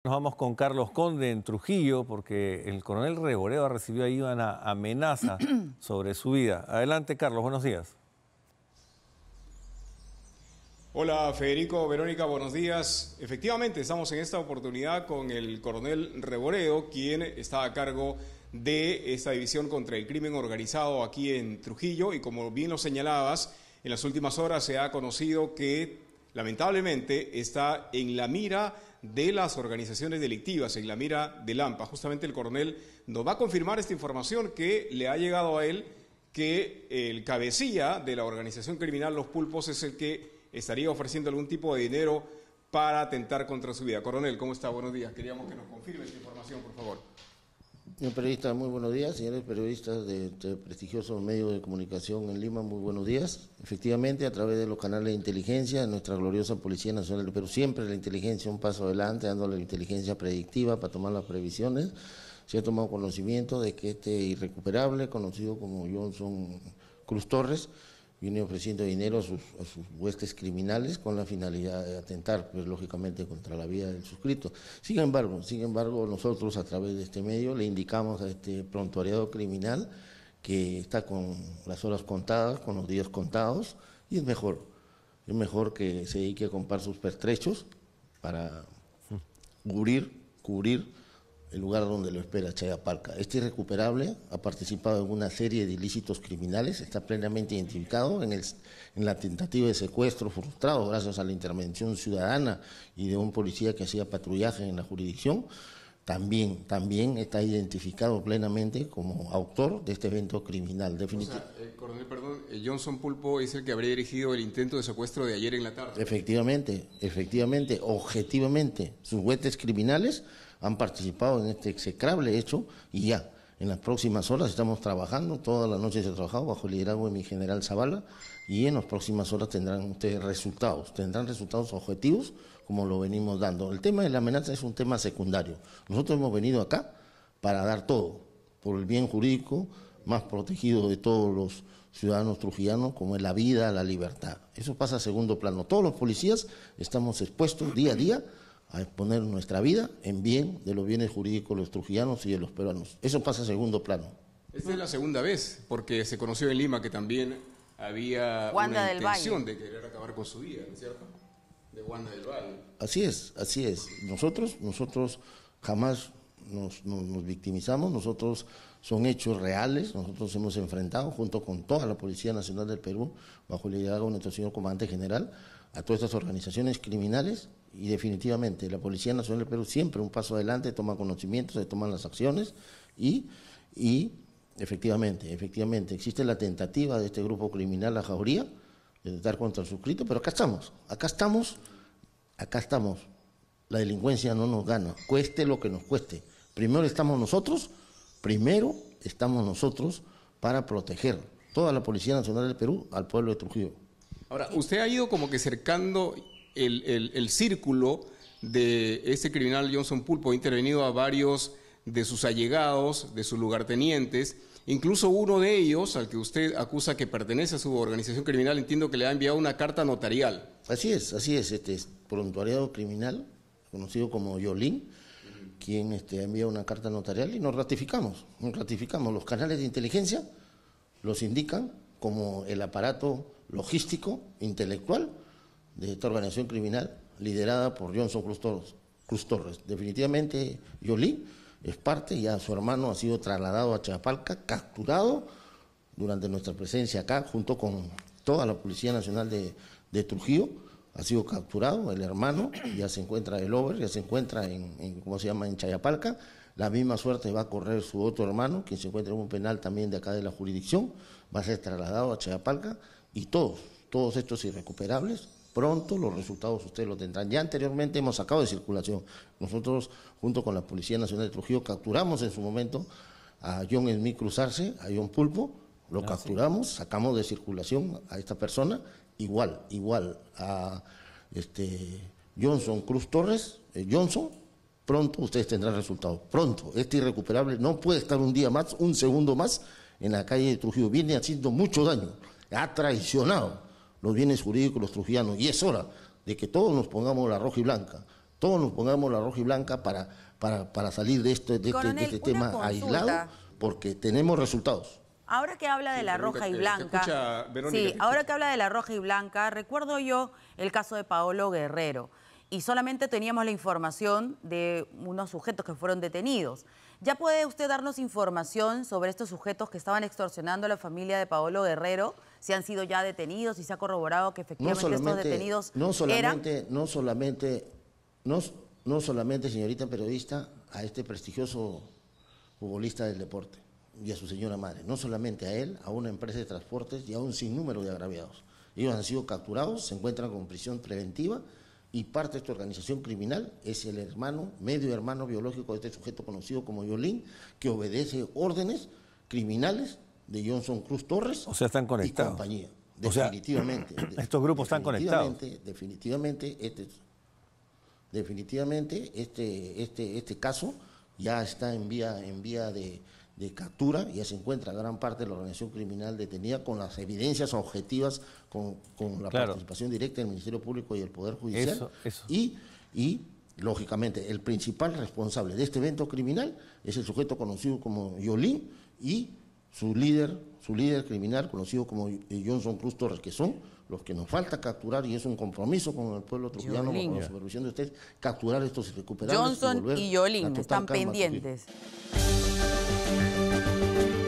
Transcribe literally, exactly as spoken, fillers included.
Nos vamos con Carlos Conde en Trujillo, porque el coronel Reboreo recibió ahí una amenaza sobre su vida. Adelante, Carlos, buenos días. Hola Federico, Verónica, buenos días. Efectivamente, estamos en esta oportunidad con el coronel Reboreo, quien está a cargo de esta división contra el crimen organizado aquí en Trujillo, y como bien lo señalabas, en las últimas horas se ha conocido que lamentablemente está en la mira de las organizaciones delictivas, en la mira del AMPA. Justamente el coronel nos va a confirmar esta información que le ha llegado a él, que el cabecilla de la organización criminal Los Pulpos es el que estaría ofreciendo algún tipo de dinero para atentar contra su vida. Coronel, ¿cómo está? Buenos días. Queríamos que nos confirme esta información, por favor. Señor periodista, muy buenos días. Señores periodistas de, de prestigiosos medios de comunicación en Lima, muy buenos días. Efectivamente, a través de los canales de inteligencia, nuestra gloriosa Policía Nacional del Perú, siempre la inteligencia un paso adelante, dando la inteligencia predictiva para tomar las previsiones. Se ha tomado conocimiento de que este irrecuperable, conocido como Johnson Cruz Torres, viene ofreciendo dinero a sus, a sus huestes criminales con la finalidad de atentar, pues lógicamente, contra la vida del suscrito. Sin embargo, sin embargo, nosotros a través de este medio le indicamos a este prontuariado criminal que está con las horas contadas, con los días contados, y es mejor, es mejor que se dedique a comprar sus pertrechos para cubrir, cubrir el lugar donde lo espera Chayapalca. Este irrecuperable ha participado en una serie de ilícitos criminales, está plenamente identificado en, el, en la tentativa de secuestro frustrado gracias a la intervención ciudadana y de un policía que hacía patrullaje en la jurisdicción. También, también está identificado plenamente como autor de este evento criminal. Definit- o sea, eh, coronel, perdón, eh, Johnson Pulpo es el que habría dirigido el intento de secuestro de ayer en la tarde. Efectivamente, efectivamente, objetivamente, sus huestes criminales han participado en este execrable hecho y ya, en las próximas horas estamos trabajando, toda la noche se ha trabajado bajo el liderazgo de mi general Zavala, y en las próximas horas tendrán ustedes resultados, tendrán resultados objetivos como lo venimos dando. El tema de la amenaza es un tema secundario. Nosotros hemos venido acá para dar todo, por el bien jurídico más protegido de todos los ciudadanos trujillanos, como es la vida, la libertad. Eso pasa a segundo plano. Todos los policías estamos expuestos día a día a exponer nuestra vida en bien de los bienes jurídicos de los trujillanos y de los peruanos. Eso pasa a segundo plano. Esta es la segunda vez, porque se conoció en Lima que también había Wanda una del intención Valle. de querer acabar con su vida, ¿no es cierto? De Wanda del Valle. Así es, así es. Nosotros, nosotros jamás nos, nos, nos victimizamos, nosotros son hechos reales, nosotros hemos enfrentado junto con toda la Policía Nacional del Perú, bajo el liderazgo de nuestro señor comandante general, a todas estas organizaciones criminales, y definitivamente la Policía Nacional del Perú siempre un paso adelante, toma conocimiento, se toman las acciones y, y efectivamente, efectivamente existe la tentativa de este grupo criminal, la Jauría, de estar contra el suscrito, pero acá estamos, acá estamos, acá estamos. La delincuencia no nos gana, cueste lo que nos cueste. Primero estamos nosotros, primero estamos nosotros para proteger toda la Policía Nacional del Perú al pueblo de Trujillo. Ahora, usted ha ido como que cercando el, el, el círculo de este criminal Johnson Pulpo, ha intervenido a varios de sus allegados, de sus lugartenientes, incluso uno de ellos, al que usted acusa que pertenece a su organización criminal, entiendo que le ha enviado una carta notarial. Así es, así es, este es prontuariado criminal, conocido como Yolín, uh-huh. quien este, ha enviado una carta notarial y nos ratificamos, nos ratificamos. Los canales de inteligencia los indican como el aparato logístico, intelectual de esta organización criminal liderada por Johnson Cruz Torres. Cruz Torres. Definitivamente Yolín es parte, ya su hermano ha sido trasladado a Chayapalca, capturado durante nuestra presencia acá, junto con toda la Policía Nacional de, de Trujillo, ha sido capturado, el hermano, ya se encuentra el over, ya se encuentra en, en, ¿cómo se llama?, en Chayapalca. La misma suerte va a correr su otro hermano, quien se encuentra en un penal también de acá de la jurisdicción, va a ser trasladado a Chayapalca, y todos, todos estos irrecuperables, pronto los resultados ustedes lo tendrán. Ya anteriormente hemos sacado de circulación. Nosotros, junto con la Policía Nacional de Trujillo, capturamos en su momento a John Smith Cruzarse, a John Pulpo, lo ah, capturamos, sí. sacamos de circulación a esta persona, igual, igual a este Johnson Cruz Torres, eh, Johnson, pronto ustedes tendrán resultados, pronto. Este irrecuperable no puede estar un día más, un segundo más en la calle de Trujillo, viene haciendo mucho daño, ha traicionado los bienes jurídicos de los trujillanos, y es hora de que todos nos pongamos la roja y blanca todos nos pongamos la roja y blanca para, para, para salir de este, de Coronel, este, de este tema una aislado, porque tenemos resultados. Ahora que habla de Sí, la Verónica, roja y te- te blanca, escucha, Verónica, sí, te ahora escucha. que habla de la roja y blanca, recuerdo yo el caso de Paolo Guerrero y solamente teníamos la información de unos sujetos que fueron detenidos. ¿Ya puede usted darnos información sobre estos sujetos que estaban extorsionando a la familia de Paolo Guerrero? ¿Si han sido ya detenidos y se ha corroborado que No efectivamente estos solamente, detenidos no eran? solamente, no solamente, no, no solamente, señorita periodista, a este prestigioso futbolista del deporte y a su señora madre, no solamente a él, a una empresa de transportes y a un sinnúmero de agraviados. Ellos han sido capturados, se encuentran con prisión preventiva y parte de esta organización criminal es el hermano, medio hermano biológico de este sujeto conocido como Yolín, que obedece órdenes criminales de Johnson Cruz Torres. O sea, están conectados. Y compañía. O sea, Definitivamente. estos grupos están conectados. Definitivamente, definitivamente, este, definitivamente este, este, este caso ya está en vía, en vía de, de captura, ya se encuentra gran parte de la organización criminal detenida con las evidencias objetivas, con, con la Claro. participación directa del Ministerio Público y el Poder Judicial. Eso, eso. Y, y, lógicamente, el principal responsable de este evento criminal es el sujeto conocido como Yolín y su líder, su líder criminal conocido como Johnson Cruz Torres, que son los que nos falta capturar, y es un compromiso con el pueblo trujillano, Yolín. con la supervisión de ustedes, capturar estos irrecuperables. Johnson volver y la Yolín total están calma a su vida. pendientes.